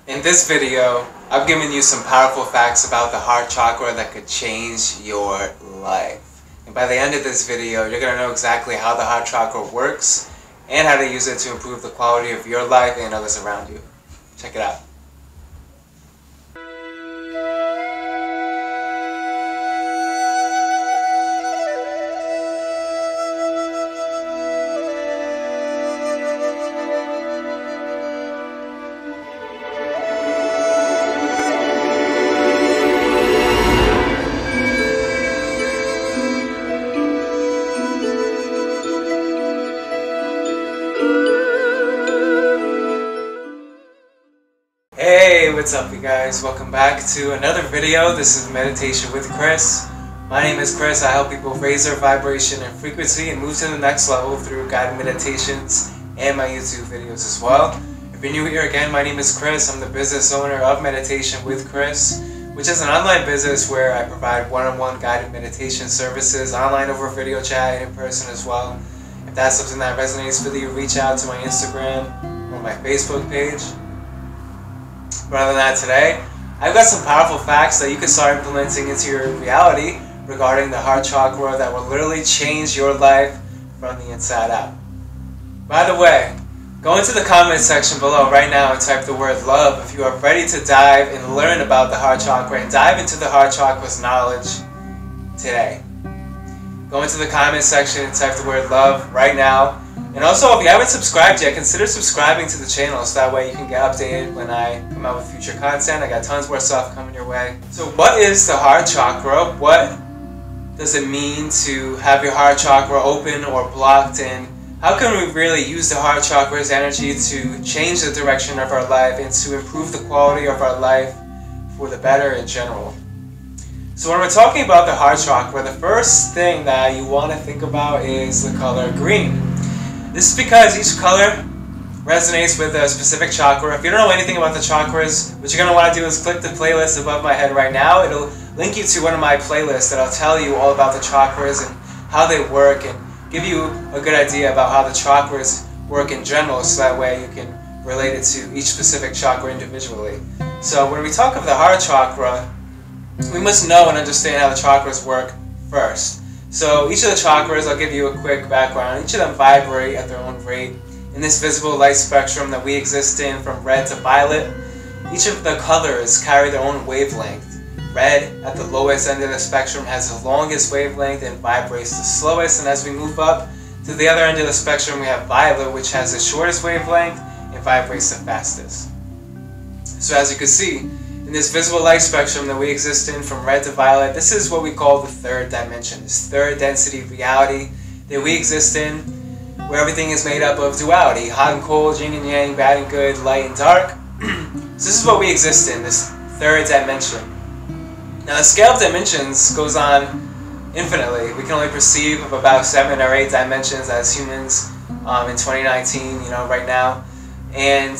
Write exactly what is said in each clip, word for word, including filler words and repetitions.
In this video, I've given you some powerful facts about the heart chakra that could change your life. And by the end of this video, you're going to know exactly how the heart chakra works and how to use it to improve the quality of your life and others around you. Check it out. Hey, what's up you guys? Welcome back to another video. This is Meditation with Chris. My name is Chris. I help people raise their vibration and frequency and move to the next level through guided meditations and my YouTube videos as well. If you're new here again, my name is Chris. I'm the business owner of Meditation with Chris, which is an online business where I provide one-on-one guided meditation services online over video chat and in person as well. If that's something that resonates with you, reach out to my Instagram or my Facebook page. Rather than that, today, I've got some powerful facts that you can start implementing into your reality regarding the heart chakra that will literally change your life from the inside out. By the way, go into the comment section below right now and type the word love if you are ready to dive and learn about the heart chakra and dive into the heart chakra's knowledge today. Go into the comment section and type the word love right now. And also, if you haven't subscribed yet, consider subscribing to the channel so that way you can get updated when I come out with future content. I got tons more stuff coming your way. So what is the heart chakra? What does it mean to have your heart chakra open or blocked? And how can we really use the heart chakra's energy to change the direction of our life and to improve the quality of our life for the better in general? So when we're talking about the heart chakra, the first thing that you want to think about is the color green. This is because each color resonates with a specific chakra. If you don't know anything about the chakras, what you're going to want to do is click the playlist above my head right now. It'll link you to one of my playlists that'll tell you all about the chakras and how they work and give you a good idea about how the chakras work in general so that way you can relate it to each specific chakra individually. So when we talk of the heart chakra, we must know and understand how the chakras work first. So each of the chakras, I'll give you a quick background, each of them vibrate at their own rate in this visible light spectrum that we exist in from red to violet. Each of the colors carry their own wavelength. Red at the lowest end of the spectrum has the longest wavelength and vibrates the slowest, and as we move up to the other end of the spectrum we have violet, which has the shortest wavelength and vibrates the fastest. So as you can see, in this visible light spectrum that we exist in from red to violet, this is what we call the third dimension, this third density reality that we exist in, where everything is made up of duality, hot and cold, yin and yang, bad and good, light and dark. So this is what we exist in, this third dimension. Now the scale of dimensions goes on infinitely. We can only perceive of about seven or eight dimensions as humans um, in twenty nineteen, you know, right now. And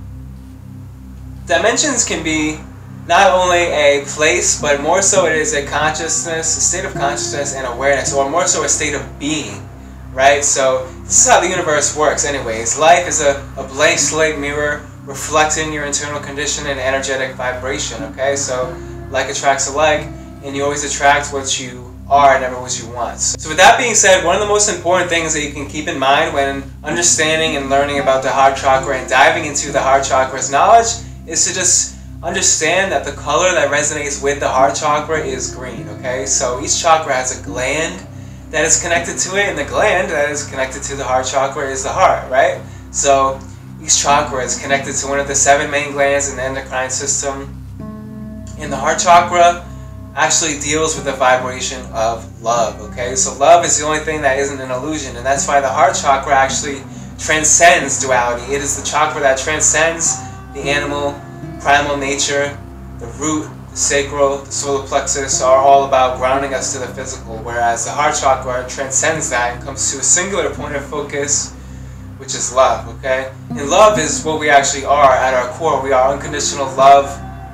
dimensions can be not only a place, but more so it is a consciousness, a state of consciousness and awareness, or more so a state of being, right? So this is how the universe works anyways. Life is a, a blank slate mirror reflecting your internal condition and energetic vibration, okay? So like attracts alike, and you always attract what you are, never what you want. So with that being said, one of the most important things that you can keep in mind when understanding and learning about the heart chakra and diving into the heart chakra's knowledge is to just understand that the color that resonates with the heart chakra is green, okay? So each chakra has a gland that is connected to it, and the gland that is connected to the heart chakra is the heart, right? So each chakra is connected to one of the seven main glands in the endocrine system. And the heart chakra actually deals with the vibration of love, okay? So love is the only thing that isn't an illusion, and that's why the heart chakra actually transcends duality. It is the chakra that transcends the animal, primal nature. The root, the sacral, the solar plexus are all about grounding us to the physical, whereas the heart chakra transcends that and comes to a singular point of focus, which is love, okay? And love is what we actually are at our core. We are unconditional love.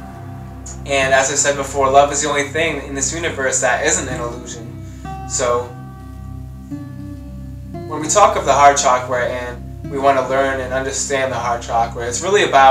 And as I said before, love is the only thing in this universe that isn't an illusion. So when we talk of the heart chakra and we want to learn and understand the heart chakra, it's really about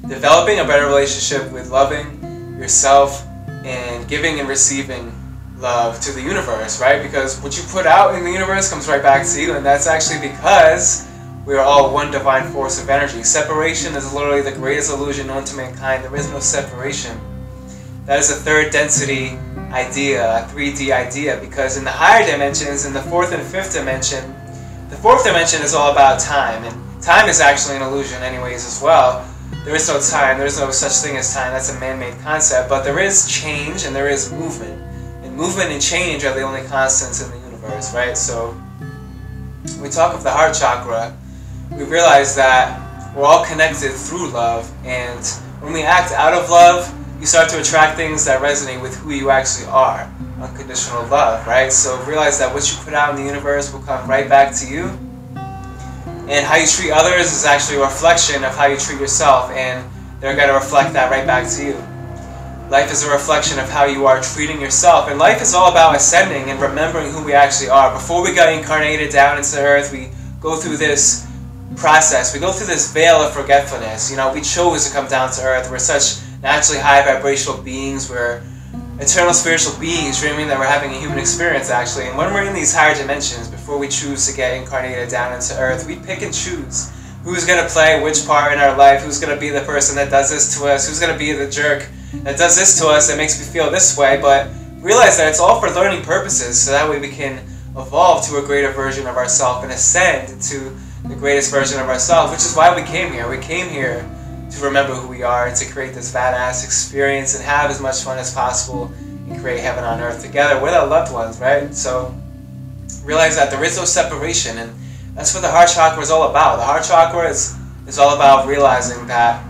developing a better relationship with loving yourself and giving and receiving love to the universe, right? Because what you put out in the universe comes right back to you, and that's actually because we are all one divine force of energy. Separation is literally the greatest illusion known to mankind. There is no separation. That is a third density idea, a three D idea, because in the higher dimensions, in the fourth and fifth dimension, the fourth dimension is all about time, and time is actually an illusion anyways as well. There is no time, there is no such thing as time, that's a man-made concept, but there is change and there is movement. And movement and change are the only constants in the universe, right? So, when we talk of the heart chakra, we realize that we're all connected through love, and when we act out of love, you start to attract things that resonate with who you actually are. Unconditional love, right? So realize that what you put out in the universe will come right back to you. And how you treat others is actually a reflection of how you treat yourself, and they're going to reflect that right back to you. Life is a reflection of how you are treating yourself, and life is all about ascending and remembering who we actually are. Before we got incarnated down into the earth, we go through this process. We go through this veil of forgetfulness. You know, we chose to come down to earth. We're such naturally high vibrational beings. We're eternal spiritual beings dreaming that we're having a human experience, actually. And when we're in these higher dimensions, before we choose to get incarnated down into earth, we pick and choose who's going to play which part in our life, who's going to be the person that does this to us, who's going to be the jerk that does this to us, that makes me feel this way. But realize that it's all for learning purposes, so that way we can evolve to a greater version of ourselves and ascend to the greatest version of ourselves, which is why we came here. We came here to remember who we are and to create this badass experience and have as much fun as possible and create heaven on earth together with our loved ones, right? So realize that there is no separation, and that's what the heart chakra is all about. The heart chakra is, is all about realizing that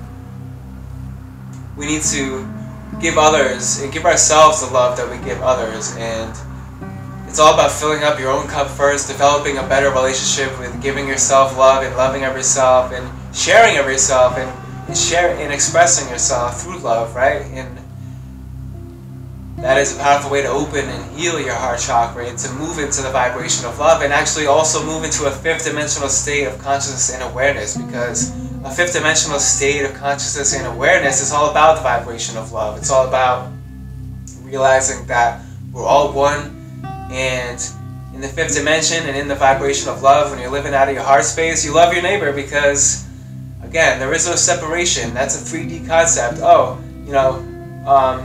we need to give others and give ourselves the love that we give others, and it's all about filling up your own cup first, developing a better relationship with giving yourself love and loving of yourself and sharing of yourself and, and share and expressing yourself through love, right? And that is a powerful way to open and heal your heart chakra and to move into the vibration of love, and actually also move into a fifth dimensional state of consciousness and awareness, because a fifth dimensional state of consciousness and awareness is all about the vibration of love. It's all about realizing that we're all one. And in the fifth dimension and in the vibration of love, when you're living out of your heart space, you love your neighbor because, again, there is no separation. That's a three D concept. Oh, you know, um,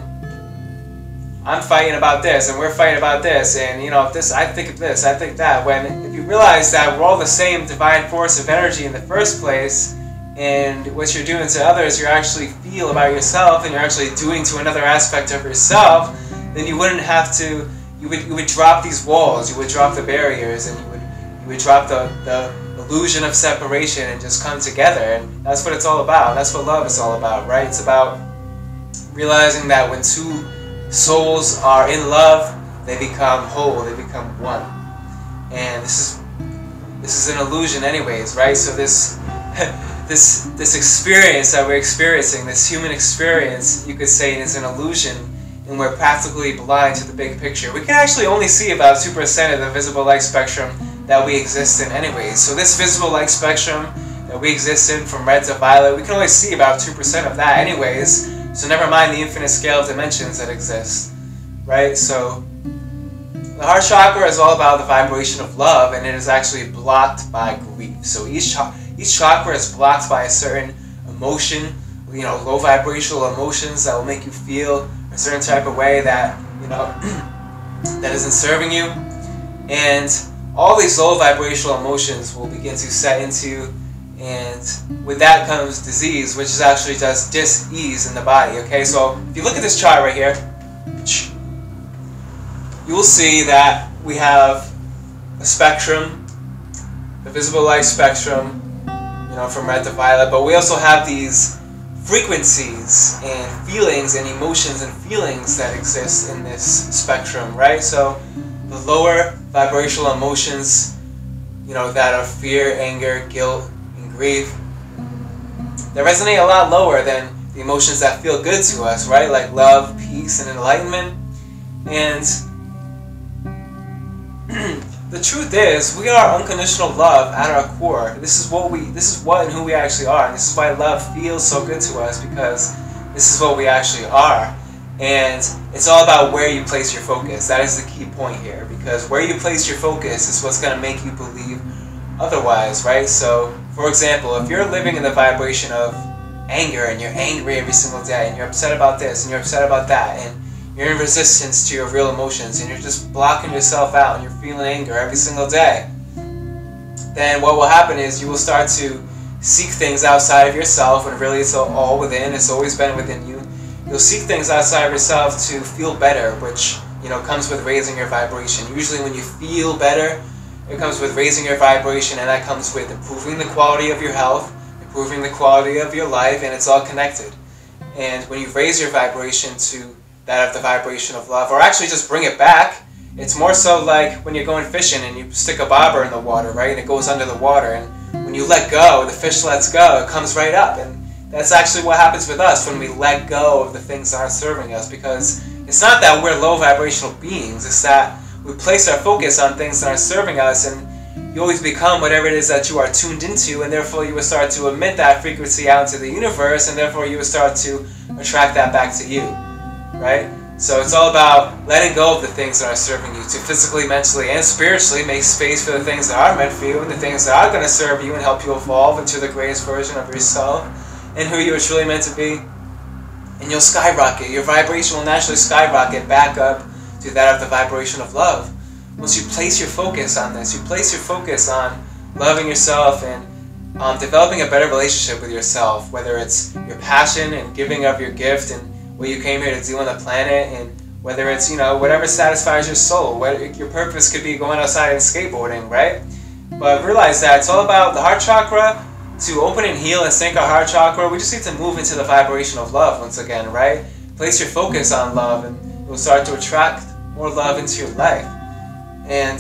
I'm fighting about this and we're fighting about this, and, you know, if this, I think of this, I think that. When if you realize that we're all the same divine force of energy in the first place, and what you're doing to others, you actually feel about yourself, and you're actually doing to another aspect of yourself, then you wouldn't have to. You would you would drop these walls, you would drop the barriers, and you would you would drop the, the illusion of separation and just come together. And that's what it's all about. That's what love is all about, right? It's about realizing that when two souls are in love, they become whole, they become one. And this is this is an illusion anyways, right? So this this this experience that we're experiencing, this human experience, you could say, is an illusion. And we're practically blind to the big picture. We can actually only see about two percent of the visible light spectrum that we exist in anyways. So this visible light spectrum that we exist in, from red to violet, we can only see about two percent of that anyways. So never mind the infinite scale of dimensions that exist, right? So the heart chakra is all about the vibration of love, and it is actually blocked by grief. So each, cha each chakra is blocked by a certain emotion, you know, low vibrational emotions that will make you feel a certain type of way that, you know, that isn't serving you. And all these low vibrational emotions will begin to set into, and with that comes disease, which is actually just dis-ease in the body, okay? So if you look at this chart right here, you will see that we have a spectrum, the visible light spectrum, you know, from red to violet, but we also have these frequencies and feelings and emotions and feelings that exist in this spectrum, right? So the lower vibrational emotions, you know, that are fear, anger, guilt, and grief, they resonate a lot lower than the emotions that feel good to us, right? Like love, peace, and enlightenment. And the truth is, we are unconditional love at our core. This is what we, this is what and who we actually are. And this is why love feels so good to us, because this is what we actually are. And it's all about where you place your focus. That is the key point here, because where you place your focus is what's going to make you believe otherwise, right? So, for example, if you're living in the vibration of anger, and you're angry every single day, and you're upset about this, and you're upset about that, and you're in resistance to your real emotions, and you're just blocking yourself out, and you're feeling anger every single day, then what will happen is you will start to seek things outside of yourself, when really it's all within. It's always been within you. You'll seek things outside of yourself to feel better, which, you know, comes with raising your vibration. Usually when you feel better, it comes with raising your vibration, and that comes with improving the quality of your health, improving the quality of your life, and it's all connected. And when you raise your vibration to that of the vibration of love, or actually just bring it back, it's more so like when you're going fishing and you stick a bobber in the water, right, and it goes under the water, and when you let go, the fish lets go, it comes right up. And that's actually what happens with us when we let go of the things that aren't serving us, because it's not that we're low vibrational beings, it's that we place our focus on things that aren't serving us, and you always become whatever it is that you are tuned into, and therefore you will start to emit that frequency out into the universe, and therefore you will start to attract that back to you, right? So it's all about letting go of the things that are serving you, to physically, mentally, and spiritually make space for the things that are meant for you, and the things that are going to serve you and help you evolve into the greatest version of yourself and who you are truly meant to be. And you'll skyrocket. Your vibration will naturally skyrocket back up to that of the vibration of love. Once you place your focus on this, you place your focus on loving yourself and um, developing a better relationship with yourself, whether it's your passion and giving of your gift and what you came here to do on the planet, and whether it's, you know, whatever satisfies your soul. Whether your purpose could be going outside and skateboarding, right? But realize that it's all about the heart chakra. To open and heal and sync our heart chakra, we just need to move into the vibration of love once again, right? Place your focus on love, and you'll start to attract more love into your life. And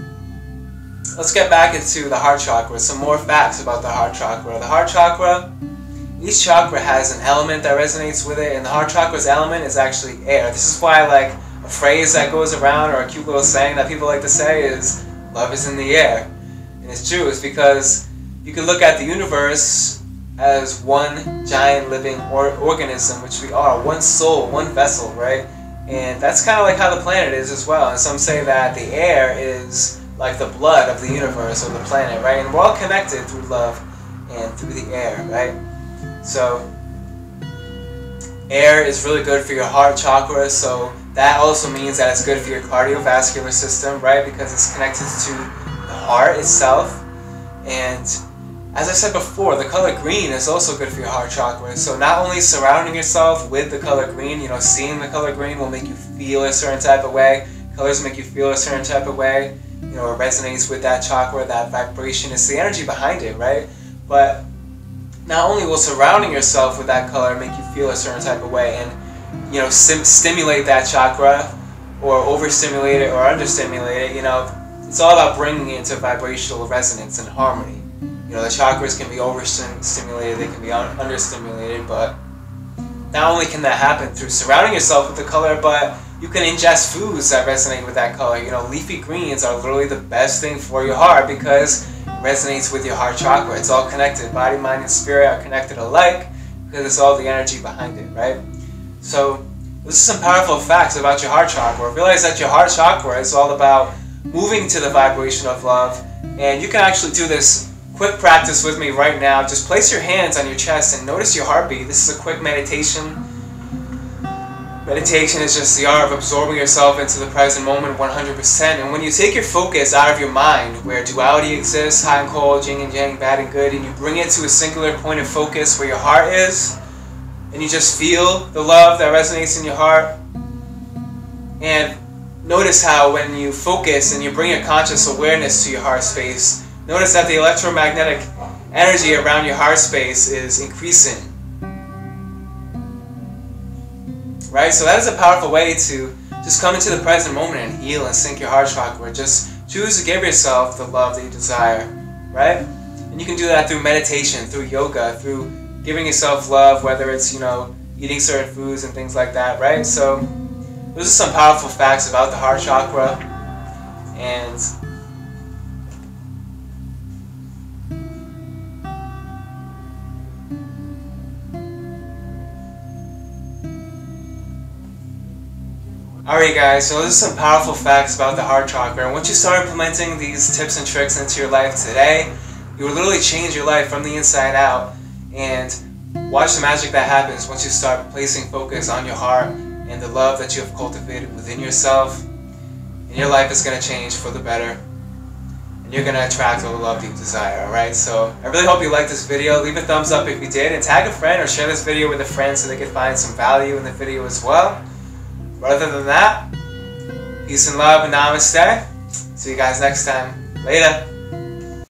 let's get back into the heart chakra. Some more facts about the heart chakra. The heart chakra, each chakra has an element that resonates with it, and the heart chakra's element is actually air. This is why, like, a phrase that goes around, or a cute little saying that people like to say is, love is in the air. And it's true. It's because you can look at the universe as one giant living or organism, which we are, one soul, one vessel, right? And that's kind of like how the planet is as well. And some say that the air is like the blood of the universe or the planet, right? And we're all connected through love and through the air, right? So air is really good for your heart chakra, so that also means that it's good for your cardiovascular system, right? Because it's connected to the heart itself. And as I said before, the color green is also good for your heart chakra. So not only surrounding yourself with the color green, you know, seeing the color green will make you feel a certain type of way. Colors make you feel a certain type of way. You know, it resonates with that chakra, that vibration. It's the energy behind it, right? But not only will surrounding yourself with that color make you feel a certain type of way and, you know, sim stimulate that chakra, or overstimulate it or understimulate it, you know, it's all about bringing it into vibrational resonance and harmony. You know, the chakras can be overstimulated, they can be understimulated, but not only can that happen through surrounding yourself with the color, but you can ingest foods that resonate with that color. You know, leafy greens are literally the best thing for your heart because it resonates with your heart chakra. It's all connected. Body, mind, and spirit are connected alike because it's all the energy behind it, right? So, this is some powerful facts about your heart chakra. Realize that your heart chakra is all about moving to the vibration of love, and you can actually do this quick practice with me right now. Just place your hands on your chest and notice your heartbeat. This is a quick meditation. Meditation is just the art of absorbing yourself into the present moment one hundred percent. And when you take your focus out of your mind, where duality exists, hot and cold, yin and yang, bad and good, and you bring it to a singular point of focus where your heart is, and you just feel the love that resonates in your heart. And notice how when you focus and you bring your conscious awareness to your heart space, notice that the electromagnetic energy around your heart space is increasing. Right? So that is a powerful way to just come into the present moment and heal and sync your heart chakra. Just choose to give yourself the love that you desire. Right? And you can do that through meditation, through yoga, through giving yourself love, whether it's, you know, eating certain foods and things like that. Right? So those are some powerful facts about the heart chakra. And Alright guys, so those are some powerful facts about the heart chakra, and once you start implementing these tips and tricks into your life today, you will literally change your life from the inside out. And watch the magic that happens once you start placing focus on your heart and the love that you have cultivated within yourself. And your life is going to change for the better. And you're going to attract all the love you desire, alright? So I really hope you liked this video. Leave a thumbs up if you did, and tag a friend or share this video with a friend so they can find some value in the video as well. But other than that, peace and love and namaste. See you guys next time. Later.